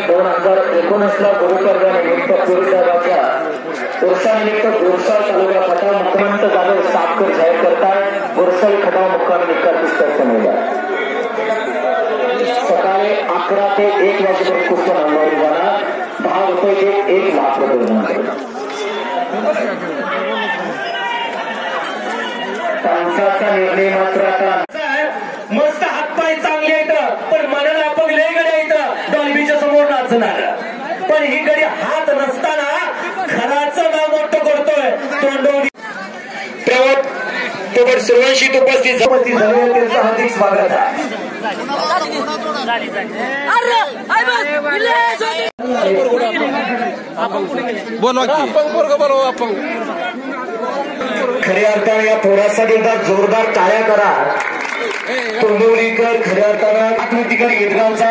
2019ला गुरुपर्वानिमित्त पुरसाहेबाच्या उर्सानिमित्त गुरसाळ तालुका खटाव मुक्कामंत जाधव सापकर जाहीर करतात। गुरसाळी खटाव मुक्काम निकाल पुस्तक समजला सकाळी 11 ते 1 वाजेपर्यंत कुस्त्या रंगवली जाणार। 10 रुपये ते 1 लाख रुपये पावसाचा निर्णय मात्र आता मस्त हातपाय चांगले आहेत पण मनाला पगले गड्या येतं डॉल्बीच्या समोर नाचणार। पण ही गडी हात नसताना खराचं नाव मोठं करतोय तोंडोडी प्रवत सर्वांशी उपस्थित झाले त्यांचं हार्दिक स्वागत आहे। खऱ्या अर्थाने या पोरासाठी एकदा जोरदार टाळ्या करा। तोंडवलीकर खऱ्या अर्थानं आकृतीकर येदगावचा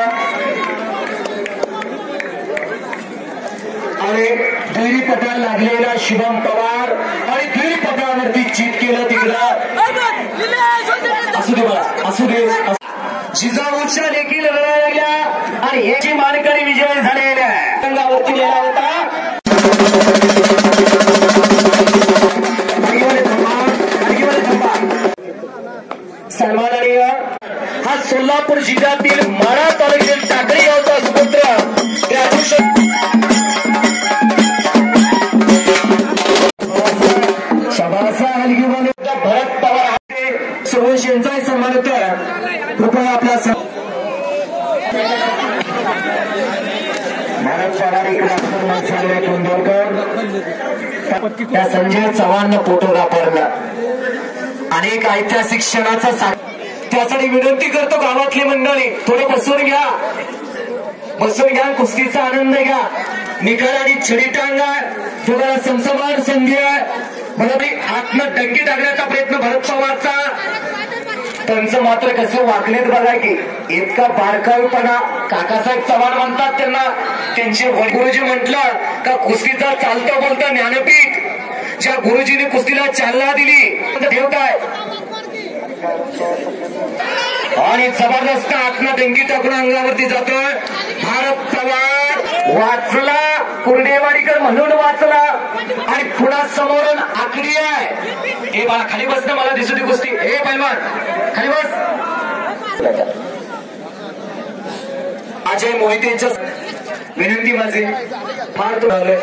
आणि दुहेरी पटार लागलेला शिवम पवार आणि दुहेरी पटारावरती चित केलं तिकडं असू दे मला असू दे। जिजाऊच्या देखील लढाया लागल्या आणि याची मानकरी विजय झालेल्या रंगावरती गेला होता। सन्माननीय हा सोलापूर जिल्ह्यातील माढा तालुक्यातील टाकळी गावचा सुपुत्र भरत पवार सर्वंश यांचाही सन्मान होता। कृपया आपला भरत पवार त्या संजय चव्हाण फोटोग्राफरला अनेक ऐतिहासिक क्षणाचा त्यासाठी विनंती करतो गावातली मंडळी थोडं बसून घ्या कुस्तीचा आनंद घ्या। निकालाची छडी टांगा तुम्हाला समसमान संधी आहे। बरोबर आतनं डंकी टाकण्याचा प्रयत्न भरत पवारचा त्यांचं मात्र कसं वागलेत बघा की इतका बारकाईपणा काकासाहेब चव्हाण म्हणतात त्यांना त्यांचे गुरुजी म्हटलं का कुस्तीचा चालतं बोलतं ज्ञानपीठ ज्या गुरुजीने कुस्तीला चालना दिली देव काय आणि जबरदस्त आत्मा डंगी टाकून अंगावरती जातोय। भारत पवार वाचला कुर्डेवाडीकर म्हणून वाचला आणि पुन्हा समोरून आखडी आहे। हे बाळा खाली बस ना मला दिसू दे कुस्ती। हे पैलवान खाली बस। अजय मोहितेंच्या विनंती माझी फार तो लागले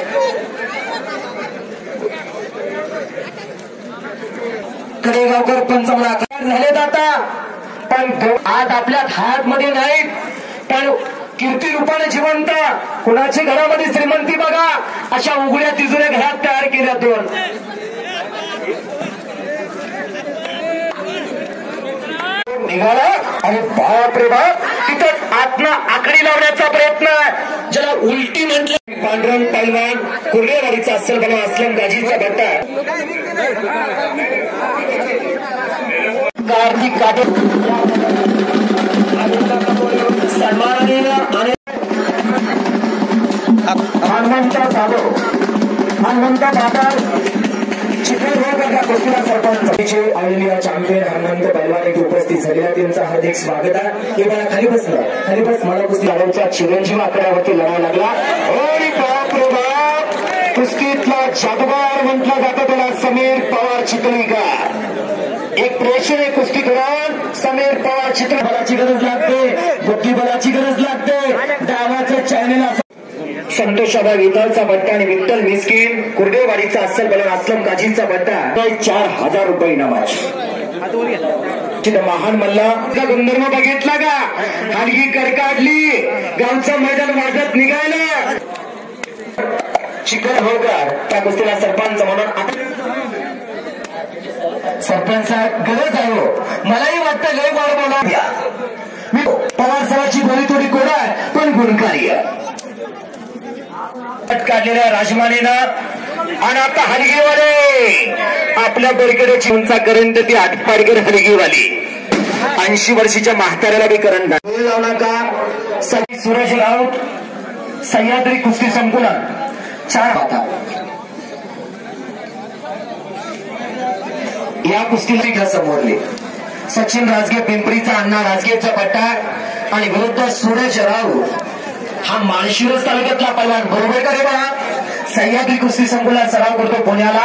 कडेगावकर पंचमला झालेत आता पण आज आपल्या हात मध्ये नाहीत पण कीर्ती रूपाने जिवंत कुणाची घरामध्ये श्रीमंती बघा अशा उघड्या तिजुऱ्या घरात तयार केल्या दोन निघाला आणि बाप रे बाप तिथंच आत्मा आकडी लावण्याचा प्रयत्न आहे ज्याला उलटी म्हटलं। पांडुरंग पैलवान कुर्डेवाडीचा असल बला असलम गाजीचा भट्टा कार्तिक काटे सन्माननीय आणि हनुमंत जाधव हनुमंत बाजार चिखलगावकर कुस्तीला सरपंच ऑलिंपिया चॅम्पियन हनुमंत पैलवान येथे उपस्थित झालेल्या त्यांचं हार्दिक स्वागत आहे। हे मला खाली बस मला कुस्ती लढवचा चिरंजीव आकड्यावरती लढावा लागला। अरे बाप रे बाप कुस्तीतला जादूगार म्हटलं जातं त्याला समीर पवार चिखलीकर। एक प्रेक्षणीय कुस्ती करून समीर पवार चित्र बलाची गरज लागते बुद्धिबलाची गरज लागते डावाचं चॅनल संतोषाबा विठ्ठलचा बट्टा आणि विठ्ठल मिस्किन कुर्डेवाडीचा अस्सल बलन असलम काजींचा बट्टा 4000 रुपये इनामाची। महान मल्ला गुणधर्म बघितला का हलगी कडकाडली गावचं मैदान वाजत निघालं चिकन होकर त्या कुस्तीला सरपंच म्हणून सरपंच गरज आहे हो मलाही वाटतं लय गोड बोला मी पवार साहेबांची बोली थोडी गोड आहे पण गुणकारी आहे। काढलेल्या राजमानेनं आणि आता हलगीवाले आपल्या बरकड्याची उंचा करंट ती आटपाडकर हलगीवाली 80 वर्षाच्या म्हाताऱ्याला बी करंट लावू नका। सूरज राऊत सह्याद्री कुस्ती संकुलन 4 होता या कुस्तीला समोरले सचिन राजगे पिंपरीचा अण्णा राजगेचा पट्टा आणि विरुद्ध सूरज राऊत हा माळशिरस तालुक्यातला पैलवान, बरोबर का रे बघा? सह्याद्री कुस्ती संकुलात सराव करतो पुण्याला.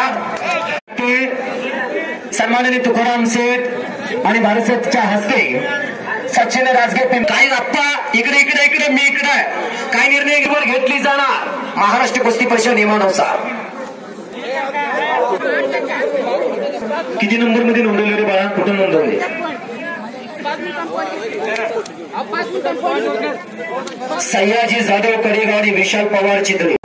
ते सन्माननीय तुकाराम सेठ आणि भारतच्या हस्ते सचिन राजगे. काही आप्पा इकडे इकडे इकडे, मी इकडे. काय निर्णय घेतली जाणार महाराष्ट्र कुस्ती परिषद नियमानुसार. किती नंबर मध्ये नोंदवले रे बाळा? कुठं नोंदवले? सयाजी जाधव कडेगाव आणि विशाल पवार चितळे